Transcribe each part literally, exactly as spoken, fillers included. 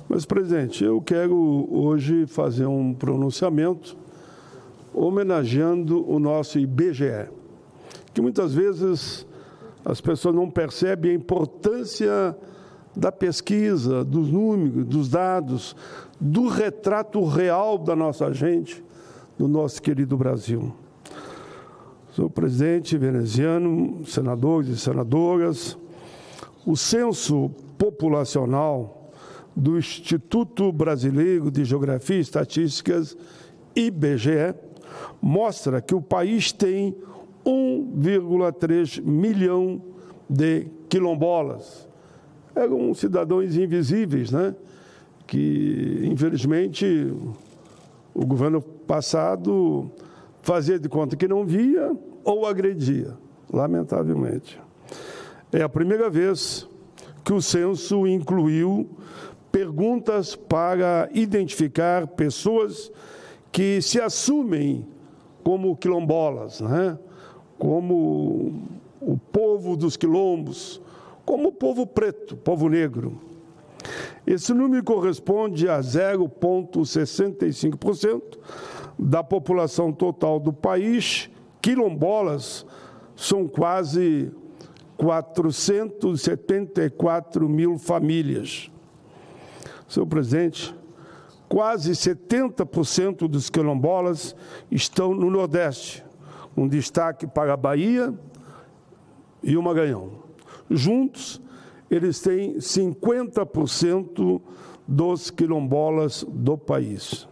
Mas, presidente, eu quero hoje fazer um pronunciamento homenageando o nosso I B G E, que muitas vezes as pessoas não percebem a importância da pesquisa, dos números, dos dados, do retrato real da nossa gente, do nosso querido Brasil. Senhor presidente veneziano, senadores e senadoras, o censo populacional do Instituto Brasileiro de Geografia e Estatísticas, I B G E, mostra que o país tem um vírgula três milhão de quilombolas. Eram cidadãos invisíveis, né? Que, infelizmente, o governo passado fazia de conta que não via ou agredia, lamentavelmente. É a primeira vez que o censo incluiu perguntas para identificar pessoas que se assumem como quilombolas, né? Como o povo dos quilombos, como o povo preto, povo negro. Esse número corresponde a zero vírgula sessenta e cinco por cento da população total do país. Quilombolas são quase quatrocentos e setenta e quatro mil famílias. Senhor presidente, quase setenta por cento dos quilombolas estão no Nordeste, um destaque para a Bahia e o Maranhão. Juntos, eles têm cinquenta por cento dos quilombolas do país.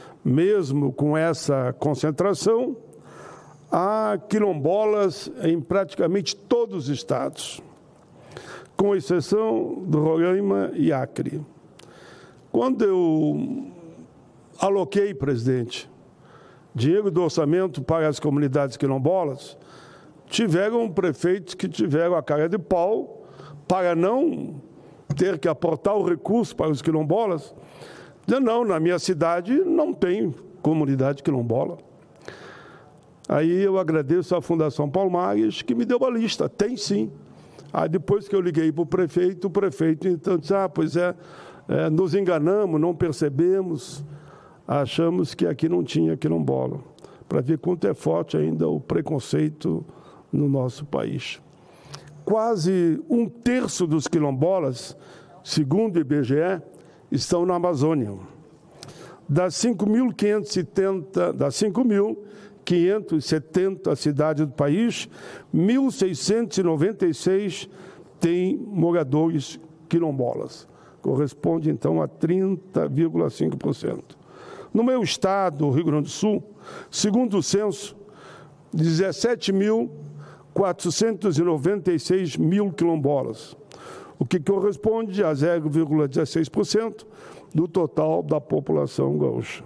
Mesmo com essa concentração, há quilombolas em praticamente todos os estados, com exceção do Roraima e Acre. Quando eu aloquei, presidente, dinheiro do orçamento para as comunidades quilombolas, tiveram prefeitos que tiveram a cara de pau para não ter que aportar o recurso para os quilombolas. Dizer, não, na minha cidade não tem comunidade quilombola. Aí eu agradeço à Fundação Palmares, que me deu a lista. Tem sim. Aí depois que eu liguei para o prefeito, o prefeito então disse, ah, pois é, é, nos enganamos, não percebemos, achamos que aqui não tinha quilombola. Para ver quanto é forte ainda o preconceito no nosso país. Quase um terço dos quilombolas, segundo o I B G E, estão na Amazônia. Das cinco mil quinhentas e setenta, das cinco mil quinhentas e setenta cidades do país, mil seiscentos e noventa e seis têm moradores quilombolas. Corresponde, então, a trinta vírgula cinco por cento. No meu estado, o Rio Grande do Sul, segundo o censo, dezessete mil quatrocentos e noventa e seis mil quilombolas, o que corresponde a zero vírgula dezesseis por cento do total da população gaúcha.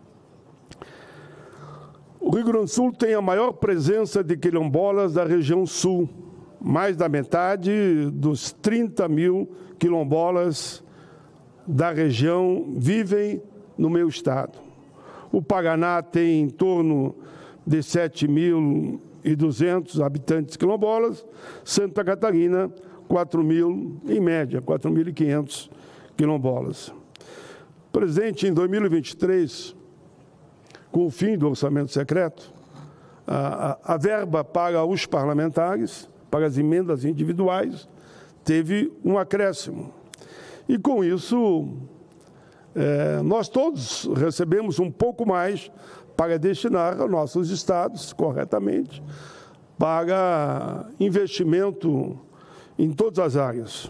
O Rio Grande do Sul tem a maior presença de quilombolas da região sul. Mais da metade dos trinta mil quilombolas da região vivem no meu estado. O Paraná tem em torno de sete mil e duzentos habitantes quilombolas, Santa Catarina, quatro mil, em média, quatro mil e quinhentos quilombolas. Presidente, em dois mil e vinte e três, com o fim do orçamento secreto, a, a, a verba para os parlamentares, para as emendas individuais, teve um acréscimo. E, com isso, é, nós todos recebemos um pouco mais para destinar aos nossos estados, corretamente, para investimento em todas as áreas.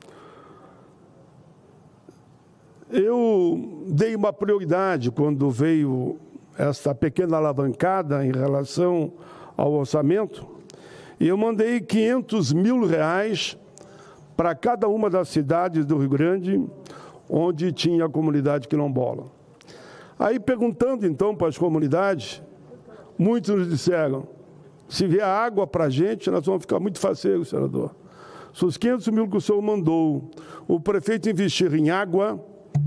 Eu dei uma prioridade quando veio essa pequena alavancada em relação ao orçamento, e eu mandei quinhentos mil reais para cada uma das cidades do Rio Grande onde tinha a comunidade quilombola. Aí, perguntando, então, para as comunidades, muitos nos disseram, se vier água para a gente, nós vamos ficar muito faceiros, senador. Se os quinhentos mil que o senhor mandou, o prefeito investir em água,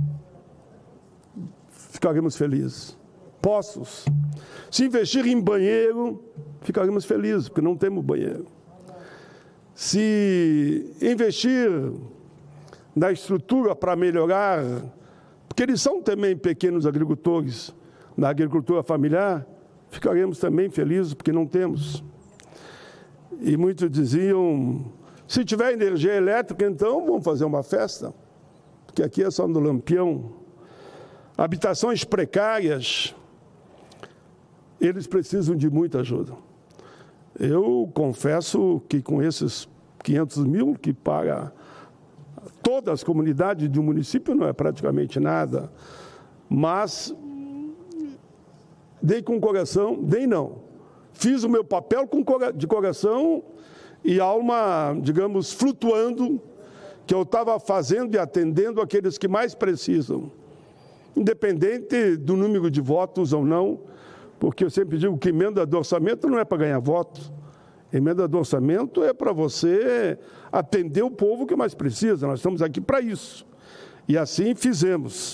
ficaremos felizes. Poços. Se investir em banheiro, ficaremos felizes, porque não temos banheiro. Se investir na estrutura para melhorar, porque eles são também pequenos agricultores, na agricultura familiar, ficaremos também felizes, porque não temos. E muitos diziam, se tiver energia elétrica, então vamos fazer uma festa, porque aqui é só no lampião. Habitações precárias, eles precisam de muita ajuda. Eu confesso que com esses quinhentos mil que paga todas as comunidades de um município não é praticamente nada, mas dei com o coração, dei não, fiz o meu papel com, de coração e alma, digamos, flutuando, que eu estava fazendo e atendendo aqueles que mais precisam, independente do número de votos ou não, porque eu sempre digo que emenda do orçamento não é para ganhar votos, emenda do orçamento é para você atender o povo que mais precisa, nós estamos aqui para isso. E assim fizemos.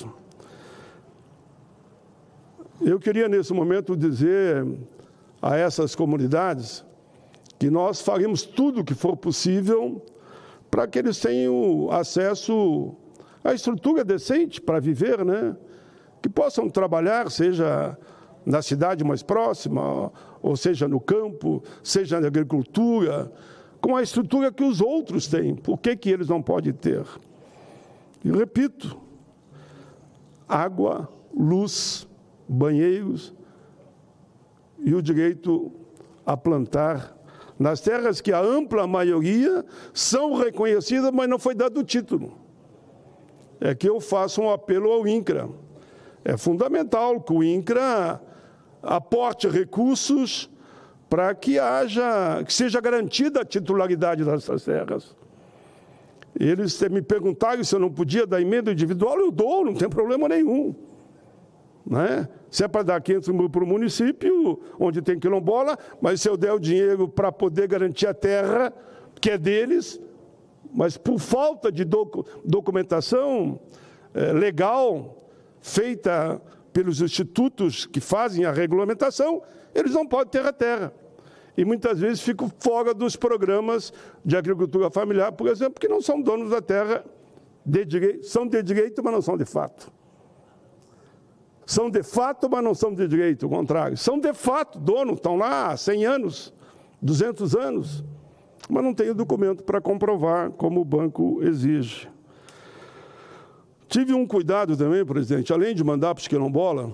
Eu queria, nesse momento, dizer a essas comunidades que nós faremos tudo o que for possível para que eles tenham acesso à estrutura decente para viver, né? Que possam trabalhar, seja na cidade mais próxima, ou seja no campo, seja na agricultura, com a estrutura que os outros têm. Por que que eles não podem ter? E repito, água, luz, banheiros e o direito a plantar nas terras que a ampla maioria são reconhecidas, mas não foi dado o título. É que eu faço um apelo ao INCRA. É fundamental que o INCRA aporte recursos para que haja, que seja garantida a titularidade dessas terras. Eles me perguntaram se eu não podia dar emenda individual, eu dou, não tem problema nenhum. Né? Se é para dar quinhentos mil para o município, onde tem quilombola, mas se eu der o dinheiro para poder garantir a terra, que é deles, mas por falta de docu documentação é, legal, feita pelos institutos que fazem a regulamentação, eles não podem ter a terra. E muitas vezes ficam fora dos programas de agricultura familiar, por exemplo, que não são donos da terra, de direito, são de direito, mas não são de fato. São de fato, mas não são de direito, o contrário. São de fato dono, estão lá há cem anos, duzentos anos, mas não tem o documento para comprovar, como o banco exige. Tive um cuidado também, presidente, além de mandar para os quilombola,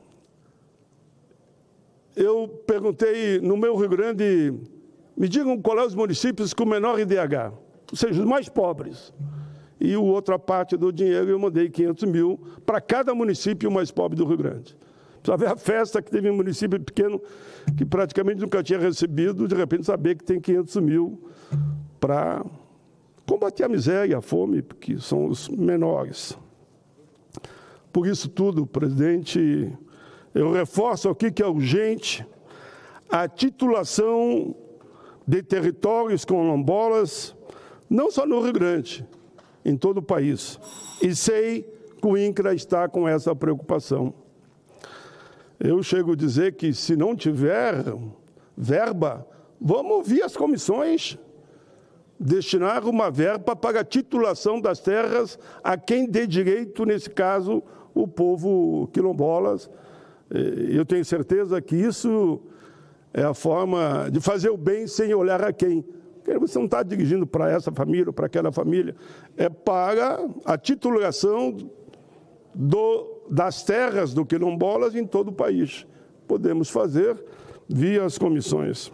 eu perguntei no meu Rio Grande, me digam qual é os municípios com menor I D H, ou seja, os mais pobres. E a outra parte do dinheiro eu mandei quinhentos mil para cada município mais pobre do Rio Grande. Precisa ver a festa que teve um município pequeno que praticamente nunca tinha recebido, de repente saber que tem quinhentos mil para combater a miséria e a fome, porque são os menores. Por isso tudo, presidente, eu reforço aqui que é urgente a titulação de territórios quilombolas, não só no Rio Grande, em todo o país. E sei que o INCRA está com essa preocupação. Eu chego a dizer que, se não tiver verba, vamos ouvir as comissões, destinar uma verba para a titulação das terras a quem dê direito, nesse caso, o povo quilombolas. Eu tenho certeza que isso é a forma de fazer o bem sem olhar a quem. Porque você não está dirigindo para essa família ou para aquela família, é para a titulação do, das terras do quilombolas em todo o país. Podemos fazer via as comissões.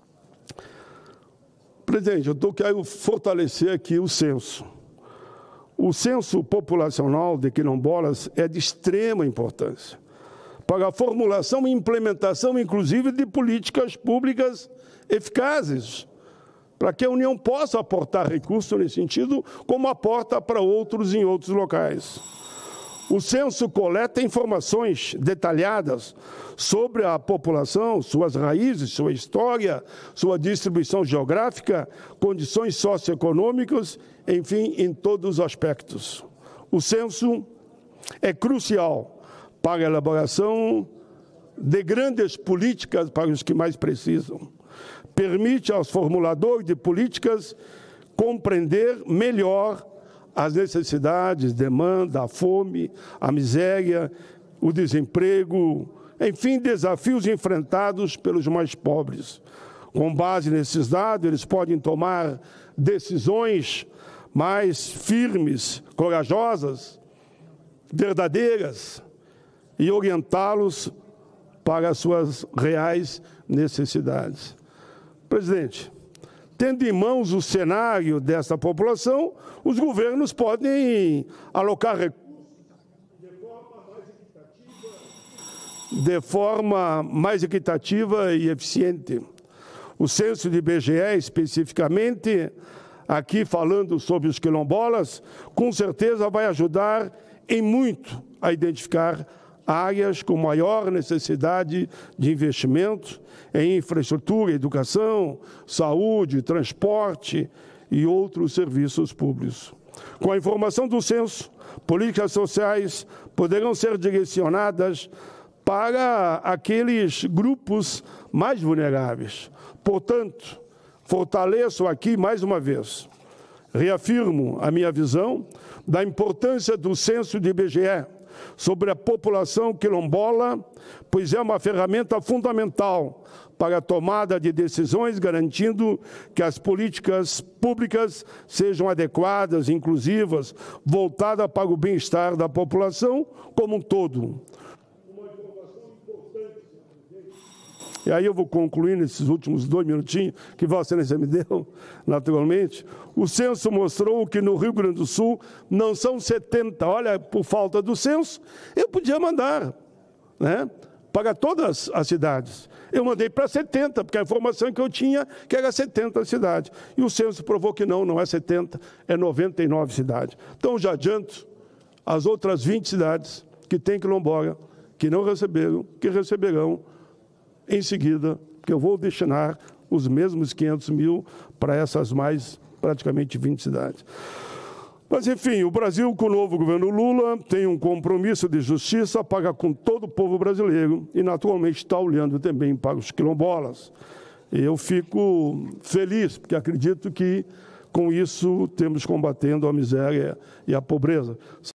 Presidente, eu tô, quero fortalecer aqui o censo. O censo populacional de quilombolas é de extrema importância para a formulação e implementação, inclusive, de políticas públicas eficazes, para que a União possa aportar recursos nesse sentido, como aporta para outros em outros locais. O censo coleta informações detalhadas sobre a população, suas raízes, sua história, sua distribuição geográfica, condições socioeconômicas, enfim, em todos os aspectos. O censo é crucial para a elaboração de grandes políticas para os que mais precisam. Permite aos formuladores de políticas compreender melhor as necessidades, demanda, a fome, a miséria, o desemprego, enfim, desafios enfrentados pelos mais pobres. Com base nesses dados, eles podem tomar decisões mais firmes, corajosas, verdadeiras e orientá-los para as suas reais necessidades. Presidente, tendo em mãos o cenário dessa população, os governos podem alocar recursos de forma mais equitativa e eficiente. O censo de I B G E, especificamente, aqui falando sobre os quilombolas, com certeza vai ajudar em muito a identificar áreas com maior necessidade de investimento em infraestrutura, educação, saúde, transporte e outros serviços públicos. Com a informação do censo, políticas sociais poderão ser direcionadas para aqueles grupos mais vulneráveis. Portanto, fortaleço aqui mais uma vez, reafirmo a minha visão da importância do censo de I B G E sobre a população quilombola, pois é uma ferramenta fundamental para a tomada de decisões, garantindo que as políticas públicas sejam adequadas, inclusivas, voltadas para o bem-estar da população como um todo. E aí eu vou concluir nesses últimos dois minutinhos que Vossa Excelência me deu, naturalmente. O censo mostrou que no Rio Grande do Sul não são setenta. Olha, por falta do censo, eu podia mandar, né, para todas as cidades. Eu mandei para setenta, porque a informação que eu tinha que era setenta cidades. E o censo provou que não, não é setenta, é noventa e nove cidades. Então, já adianto as outras vinte cidades que têm quilombola, que não receberam, que receberão em seguida, que eu vou destinar os mesmos quinhentos mil para essas mais praticamente vinte cidades. Mas, enfim, o Brasil, com o novo governo Lula, tem um compromisso de justiça para com todo o povo brasileiro e, naturalmente, está olhando também para os quilombolas. Eu fico feliz, porque acredito que, com isso, temos combatendo a miséria e a pobreza.